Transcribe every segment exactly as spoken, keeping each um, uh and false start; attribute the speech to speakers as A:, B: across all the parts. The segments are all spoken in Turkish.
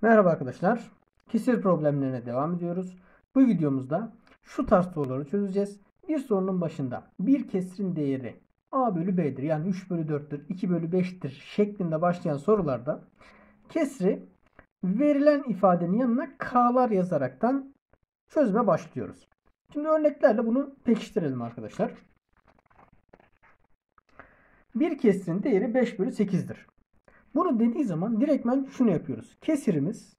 A: Merhaba arkadaşlar. Kesir problemlerine devam ediyoruz. Bu videomuzda şu tarz soruları çözeceğiz. Bir sorunun başında bir kesirin değeri a bölü b'dir. Yani üç bölü dörttür, iki bölü beştir şeklinde başlayan sorularda kesri verilen ifadenin yanına k'lar yazaraktan çözüme başlıyoruz. Şimdi örneklerle bunu pekiştirelim arkadaşlar. Bir kesirin değeri beş bölü sekizdir. Bunu dediği zaman direktmen şunu yapıyoruz. Kesirimiz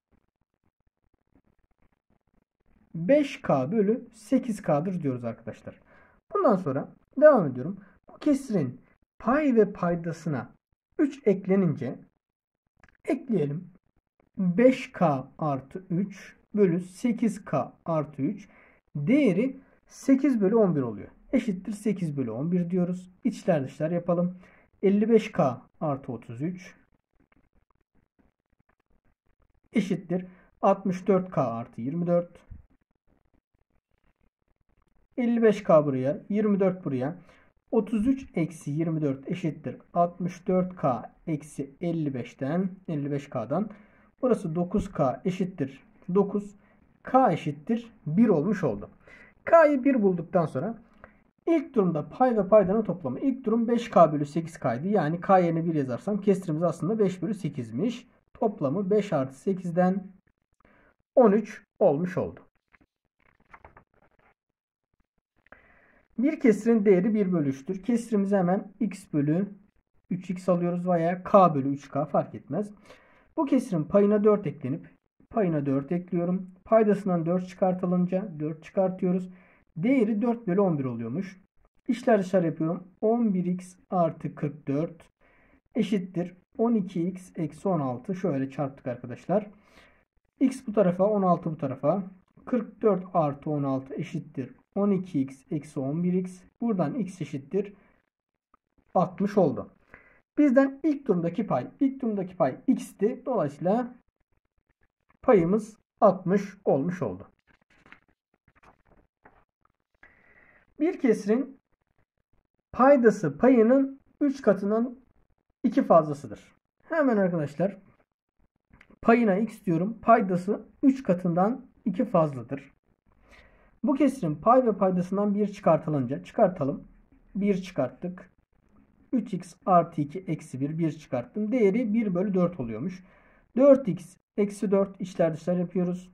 A: beş k bölü sekiz k'dır diyoruz arkadaşlar. Bundan sonra devam ediyorum. Bu kesirin pay ve paydasına üç eklenince ekleyelim. beş k artı üç bölü sekiz k artı üç değeri sekiz bölü on bir oluyor. Eşittir sekiz bölü on bir diyoruz. İçler dışlar yapalım. elli beş k artı otuz üç eşittir altmış dört k artı yirmi dört. elli beş k buraya, yirmi dört buraya. otuz üç eksi yirmi dört eşittir altmış dört k eksi elli beşten elli beş k'dan. Burası dokuz k eşittir dokuz. K eşittir bir olmuş oldu. K'yı bir bulduktan sonra ilk durumda pay ve paydanın toplamı. İlk durum beş k bölü sekiz k'ydı. Yani k yerine bir yazarsam kesirimiz aslında beş bölü sekizmiş. Toplamı beş artı sekizden on üç olmuş oldu. Bir kesirin değeri bir bölü üç'tür. Kesirimizi hemen x bölü üç x alıyoruz veya k bölü üç k fark etmez. Bu kesirin payına dört eklenip payına dört ekliyorum. Paydasından dört çıkartılınca dört çıkartıyoruz. Değeri dört bölü on bir oluyormuş. İşler dışarı yapıyorum. on bir x artı kırk dört eşittir on iki x eksi on altı. Şöyle çarptık arkadaşlar. X bu tarafa, on altı bu tarafa. kırk dört artı on altı eşittir on iki x eksi on bir x. Buradan x eşittir altmış oldu. Bizden ilk durumdaki pay. İlk durumdaki pay x'ti. Dolayısıyla payımız altmış olmuş oldu. Bir kesirin paydası payının üç katının iki fazlasıdır. Hemen arkadaşlar payına x diyorum. Paydası üç katından iki fazladır. Bu kesirin pay ve paydasından bir çıkartılınca çıkartalım. bir çıkarttık. üç x artı iki eksi bir. bir çıkarttım. Değeri bir bölü dört oluyormuş. dört x eksi dört içler dışlar yapıyoruz.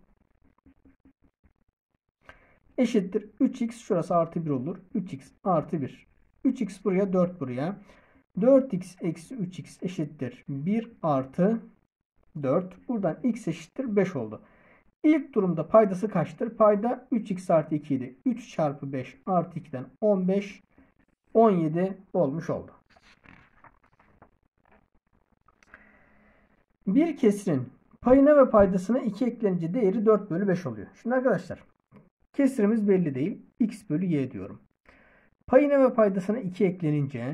A: Eşittir. üç x şurası artı bir olur. üç x artı bir. üç x buraya, dört buraya. dört x eksi üç x eşittir bir artı dört. Buradan x eşittir beş oldu. İlk durumda paydası kaçtır? Payda üç x artı iki idi. üç çarpı beş artı iki'den on beş, on yedi olmuş oldu. Bir kesirin payına ve paydasına iki eklenince değeri dört bölü beş oluyor. Şimdi arkadaşlar kesirimiz belli değil. X bölü y diyorum. Payına ve paydasına iki eklenince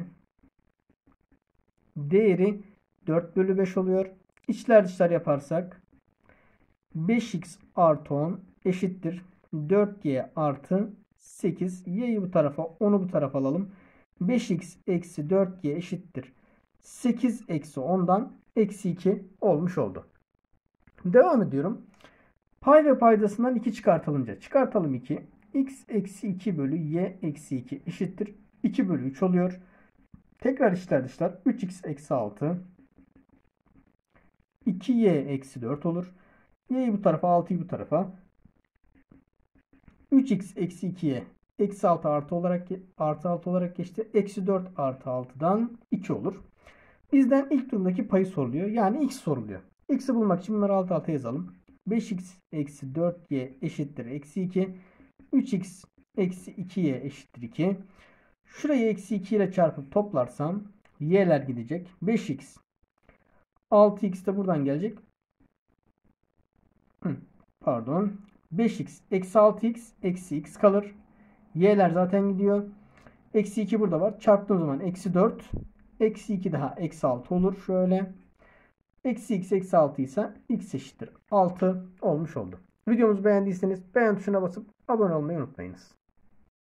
A: değeri dört bölü beş oluyor. İçler dışlar yaparsak beş x artı on eşittir dört y artı sekiz. Y'yi bu tarafa, on'u bu tarafa alalım. beş x eksi dört y eşittir sekiz eksi on'dan eksi iki olmuş oldu. Devam ediyorum. Pay ve paydasından iki çıkartılınca çıkartalım iki. X eksi iki bölü y eksi iki eşittir iki bölü üç oluyor. Tekrar içler dışlar. üç x eksi altı. iki y eksi dört olur. Y'yi bu tarafa, altıyı bu tarafa. üç x eksi iki y eksi altı artı olarak artı altı olarak geçti. Eksi dört artı altı'dan iki olur. Bizden ilk durumdaki payı soruluyor. Yani x soruluyor. X'i bulmak için bunları alt alta yazalım. beş x eksi dört y eşittir eksi iki. üç x eksi iki y eşittir iki. Şurayı eksi iki ile çarpıp toplarsam y'ler gidecek. beş x altı x de buradan gelecek. Pardon. beş x eksi altı x eksi x kalır. Y'ler zaten gidiyor. Eksi iki burada var. Çarptığım zaman eksi dört. Eksi iki daha eksi altı olur. Şöyle. Eksi x eksi altı ise x eşittir altı olmuş oldu. Videomuzu beğendiyseniz beğen tuşuna basıp abone olmayı unutmayınız.